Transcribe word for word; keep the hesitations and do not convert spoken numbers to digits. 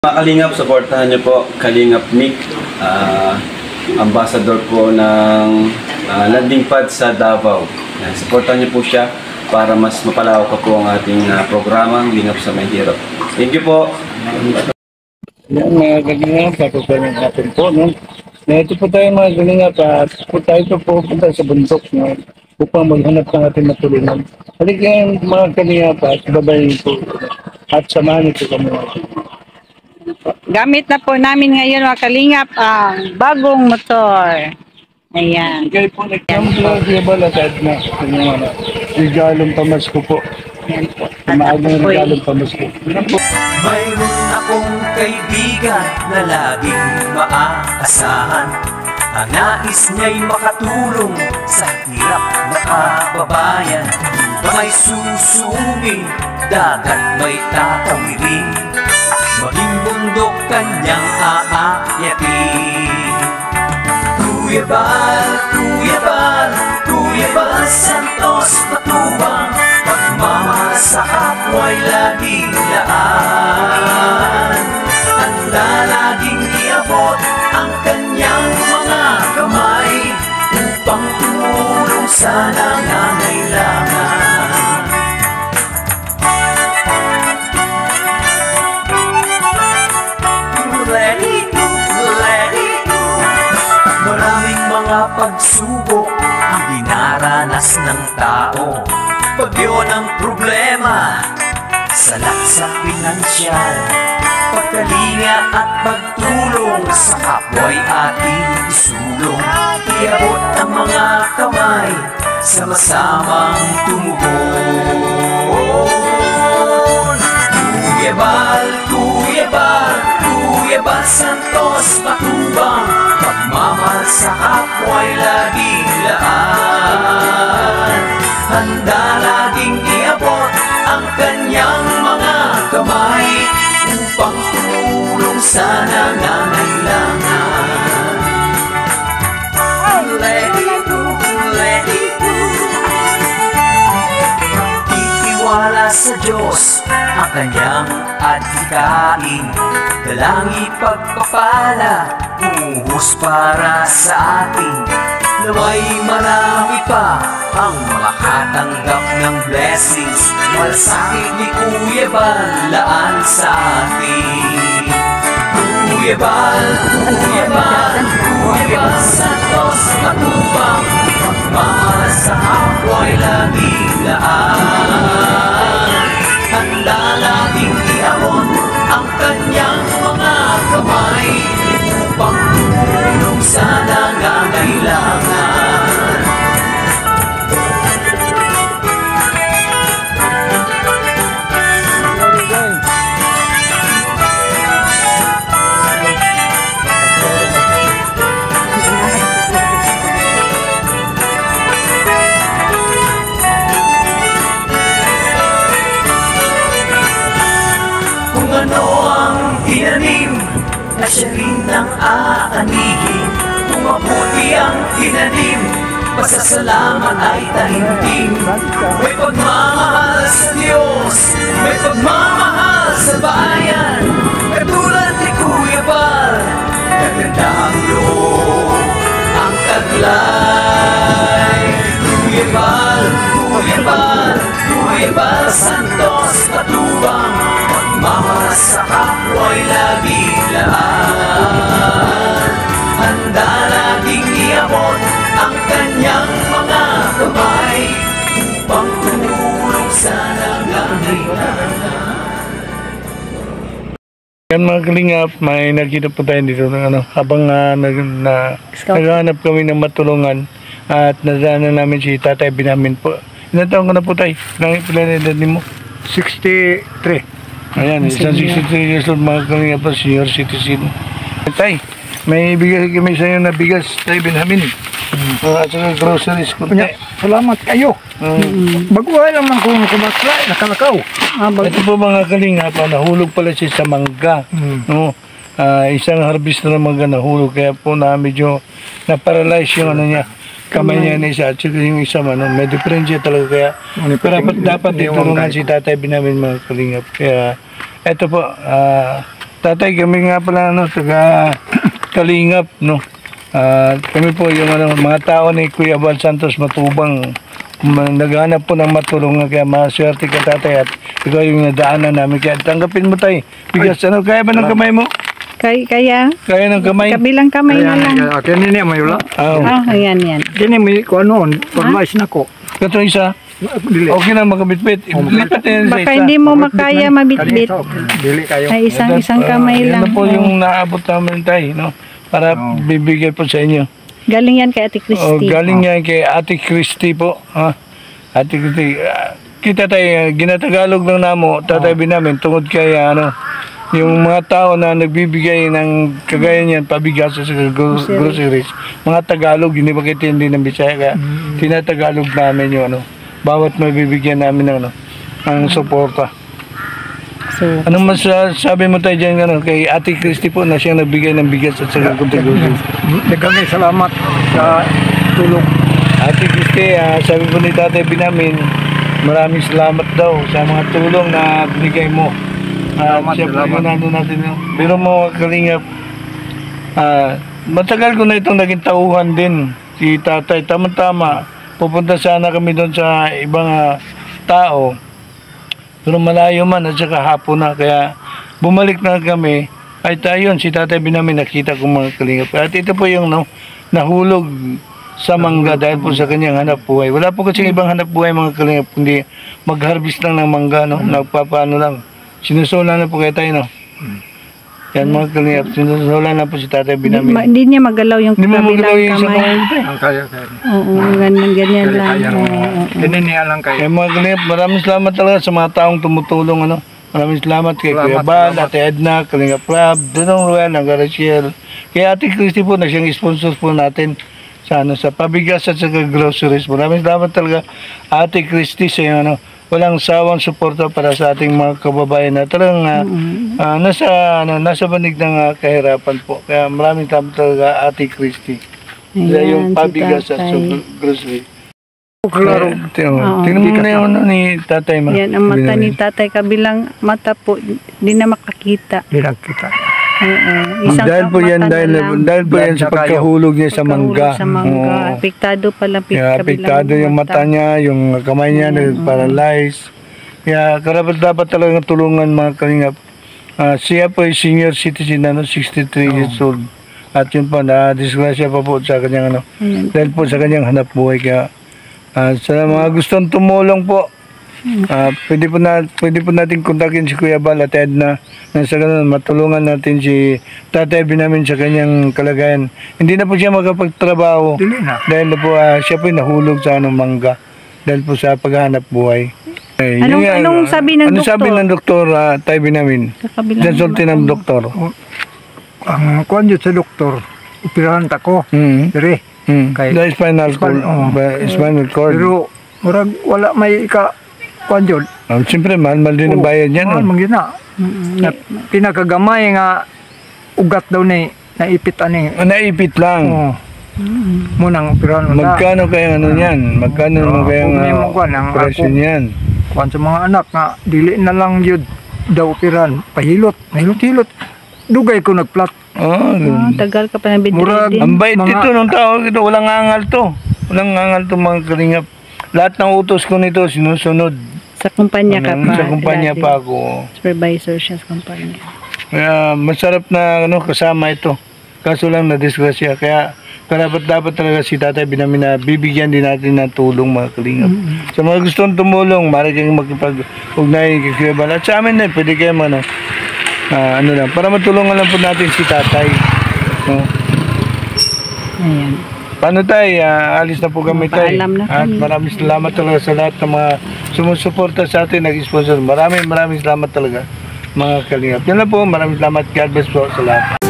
Mga Kalingap, supportahan niyo po Kalingap Nick, uh, ambassador po ng uh, landing pad sa Davao. Uh, supportahan niyo po siya para mas mapalawak pa po ang ating uh, programang Lingap sa Mahirap. Thank you po. Yan mga Kalingap, patutunan natin po. No? Ito po tayo mga Kalingap, at po tayo po pupunta sa bundok no? upang maghanap ng ating matulungan. Halika yan mga Kalingap at babayin po at samahan ito kami. Gamit na po namin ngayon mga Kalingap ang bagong motor. Ayan. Kaya po nagkamula siya ba latad na yung regalong pamasko po. Maagang regalong pamasko. Mayroon akong kaibigan na laging maaasahan. Ang nais niya'y makatulong sa hirap na kababayan. Ba may susuming, dagat may tatawirin, maging bundok kanyang aakyatin. Kuya Bal, Kuya Bal, Kuya Bal Santos Matubang, pagmamahal sa kapwa'y laging laan. Handa laging iabot ang kanyang mga kamay upang tumulong sa nangangailangan. Pagsubok ang dinaranas ng tao, pagyo ng problema, salak sa pinansyal, pagkalinga at pagtulong sa kapwa'y ating isulong. Iabot ang mga kamay, sama-samang tumugon. Kuya Bal, Kuya Bal, Kuya Bal Santos Matubang, pagmamahal sa kapwa'y laging laan. Handa laging iabot ang kanyang mga kamay upang tumulong sa nangangailangan. Let it go, let it go. Itiwala sa Diyos ang kanyang adhikain, dalangi pagpapala buhos para sa atin, na may marami pa ang makatanggap ng blessings. Malasakit ni Kuya Bal laan sa atin. Kuya Bal, Kuya Bal, Kuya Bal Santos Matubang, pagmamahal sa kapwa'y laging laan. Handa laging iabot ang kanyang mga kamay upang tumulong sa nangangailangan. Kung ano ang tinanim, na siya rin ang aanihin. Kung mabuti ang tinanim, pasasalamat ay taimtim. May pagmamahal sa Diyos, may pagmamahal sa bayan, katulad ni Kuya Bal, kaganda ang loob, ang taglay. Kuya Bal, Kuya Bal, Kuya Bal Santos Matubang, pagmamahal sa kapwa'y laging laan. Handa laging iabot ang kanyang mga kamay upang tumulong sa nangangailangan. Yan mga Kalingap, may nakita po tayo dito ng ano, habang uh, nag, na, naghahanap kami ng matulungan at nadaanan namin si Tatay Binamin po. Ilan taon ka na po tayo? Ilan edad mo? sixty-three. Ayan, isang sixty-three years old mga Kalingap, senior citizen. Tay, may bigay kami sa iyo na bigas, Tay Binamin. Hmm. Uh, at saka groceries ko. Salamat kayo. Um, Baguhay naman kung kumasla, nakalakaw. Ah, ito po mga Kalingap, nahulog pala siya sa mangga. Hmm. No? Uh, isang harvest na mangga nahulog, kaya po na medyo na-paralyze yung ano niya. Kamay niya na isa, at saka yung isa ano, may diferensya talaga, kaya pero dapat, dapat itulungan si Tatay Binamin mga Kalingap. Kaya eto po, uh, tatay, kami nga pala ano, taga Kalingap, no. Ah, kami po yung ano, mga tao ni Kuya Val Santos Matubang, ma- naghanap po ng matulungan, kaya maswerte ka tatay at ikaw yung nadaanan namin. Kaya tanggapin mo tay. Bigas, ano, kaya ba ng kamay mo? Kay, kaya, Kaya ng kamay? kabilang kamay na lang. Kaya kaya nini mo yula. Ah, Ah, ayan, yan. Kini mo ko ano, pag-mais na ko. kato isa. Dili. Okay na makabitbit. Lipat na yan sa Baka isa. hindi mo makaya mabitbit. Kanito, Dili kayo. Ay, isang isang kamay Yan lang. na po Oo. yung naabot namin tayo, no? Para Oo. bibigay po sa inyo. Galing yan kay Ate Oh, Christy. galing yan kay Ate Christy po. Ha? Ate Christy. ah, kita tayo, ginatagalog lang namo, tatay namin, tungod kay ano, yung mga tao na nagbibigay ng kagaya niyan, pabigas sa gro- groceries, mga Tagalog, hindi ba kita hindi ng Bisaya, kaya tinatagalog namin yung ano, bawat mabibigyan namin ng ano, ang suporta. So, Anong masasabi mo tayo dyan ano, kay Ate Christy po na siyang nagbigay ng bigas at saka groceries? Daghang salamat sa tulong. Ate Christy, ah, sabi po ni Tatay Binamin, maraming salamat daw sa mga tulong na binigay mo. Ah, Salamat, siyempre, salamat. yun, ano natin yun. Pero mo, Kalingap, ah, matagal ko na itong naging tauhan din, si Tatay. Tama-tama, pupunta sana kami doon sa ibang ah, tao. Pero malayo man at saka hapon na, kaya bumalik na kami. Ay tayo, si Tatay Binamin, nakita ko mga Kalingap. At ito po yung no, nahulog sa mangga dahil po sa kanyang hanap buhay. Wala po kasi ibang hanap buhay mga Kalingap, kundi mag-harvest lang ng mangga, no? Nagpapaano lang. Sinusola na po kayo tayo, no? Yan mga Kalingap, sinusola na po si Tatay Hindi, ma- Binamin. hindi niya magalaw yung Hindi mo magalaw kabilang yung sa kamay. kamay tayo. Ang kaya kaya. Oo, ganyan, ganyan Kaya lang. kaya. Oo, oo, oo. Kininiya lang kayo. Kaya mga Kalingap, maraming salamat talaga sa mga taong tumutulong, ano? Maraming salamat kay Salamat, Kuya Bal, salamat. Ate Edna, Kalingap Rab, Dunong Ruel, Angga Rachel. Kay Ate Christy po na siyang sponsor po natin sa ano sa pabigas at sa groceries. Maraming salamat talaga Ate Christy sa iyo, ano, walang sawang suporta para sa ating mga kababayan na talagang ah, ah, nasa ano nasa banig ng ah, kahirapan po. Kaya maraming salamat talaga Ate Christy. Kaya yung Ayan, si pabigas at sa Tatay. grocery. Klaro. Eh, tingnan mo. Oo. Tingnan mo na yung ano ni Tatay ma. Yan ang mata ni tatay, kabilang mata po, hindi na makakita. Di lang kita. Oo. Isang Dahil po yan, mata na dahil, lang. dahil po yan sa Dahil pagkahulog niya sa Pagkahulog mangga. Sa mangga. Oo. Apektado pala. pik- Kaya kabilang apektado yung mata niya, yung kamay niya, nag-paralyze. Kaya karapat dapat talagang tulungan mga Kalingap. Ah, siya po ay senior citizen, ano, sixty-three years old. At yun pa, na-disgrasya pa po sa kanyang, ano, Ayan. dahil po sa kanyang hanap buhay. Kaya ah, sa mga gustong tumulong po, ah, pwede, po na, pwede po natin kontakin si Kuya Bal at Edna na sa ganun matulungan natin si Tatay Binamin sa kanyang kalagayan. Hindi na po siya makapagtrabaho Dili na. dahil po ah, siya po nahulog sa anong mangga dahil po sa paghahanap buhay. Eh, Anong- yun nga, anong ah, sabi ng ano doktor? sabi ng doktor, uh, Tay Binamin? Sa kabilang Diyan sulti ng doktor. Ang kuan jud sa doktor, operahan ta ko. Hmm. Dire. Hmm. Kay- The spinal cord. Spin- oh. ba- spinal cord. Pero murag wala may ka kuan jud. Um, Siyempre, mahal-mahal din ang bayad yan. Mahal Oh. man gyud na. Na pinakagamay nga ugat daw ni naipit ani. Oh, naipit lang. Oh. Mo nang operahan mo na. Magkano kaya ano yan? Magkano Oo, naman kaya kung may ang mga kuwan, ang presyo ako- niyan? Kuan sa mga anak nga dili na lang jud daw operahan. Pahilot, mahilot-hilot. Dugay ko nagplat. Oh, Ah, tagal ka pa na Murag- bedridden. ang bait Mga- ito ng tao ito. Walang angal to. Walang angal to mga Kalingap. Lahat ng utos ko nito sinusunod. Sa kumpanya ka Ano, pa. Sa kumpanya dati. pa ako. Supervisor siya sa kumpanya. Kaya masarap na ano kasama ito. Kaso lang na disgrasya. Kaya karapat dapat talaga si Tatay Binamin na bibigyan din natin ng tulong mga Kalingap. Sa mga gustong tumulong, maaari kayong magkipag-ugnay kay Kuya Bal. At sa amin na, pwede kayo ano, ah, ano lang, para matulungan lang po natin si Tatay. No? Ayan. Paano tayo? Ah, alis na po kami tayo. Paalam na At kami. maraming salamat talaga sa lahat ng mga sumusuporta sa atin, nag-sponsor. Maraming maraming salamat talaga mga Kalingap. Yan lang po, maraming salamat. God bless po sa lahat.